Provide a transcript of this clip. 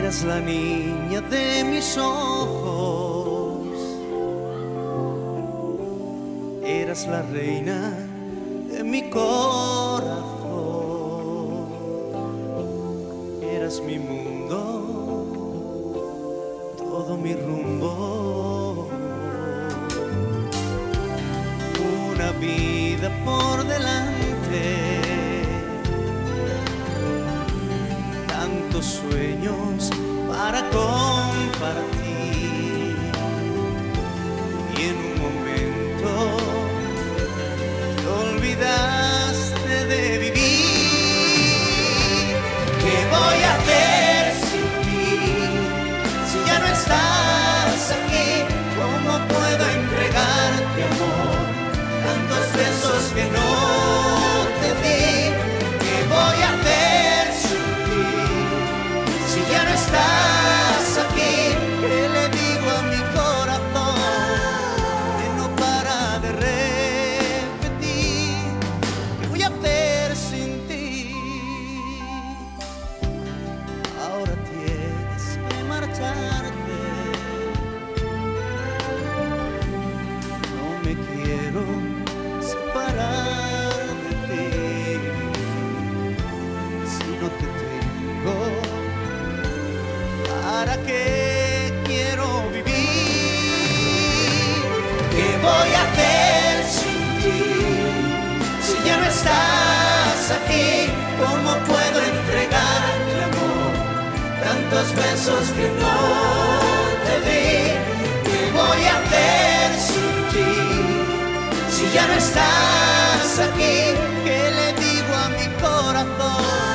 Eras la niña de mis ojos, eras la reina de mi corazón, eras mi mundo, todo mi rumbo, una vida por delante, tantos sueños para compartir, y en un momento te olvidaste de vivir. ¿Qué voy a hacer sin ti? Si ya no estás aquí, ¿cómo puedo entregarte amor? Tantos besos que no te di. ¿Qué voy a hacer sin ti? Si ya no estás aquí, ¿qué le digo a mi corazón que no para de repetir? ¿Qué voy a hacer sin ti? Ahora tienes que marcharte. No me quiero separar de ti. Si no te tengo, ¿para qué quiero vivir? ¿Qué voy a hacer sin ti? Si ya no estás aquí, ¿cómo puedo entregarte amor? Tantos besos que no te di. ¿Qué voy a hacer sin ti? Si ya no estás aquí, ¿qué le digo a mi corazón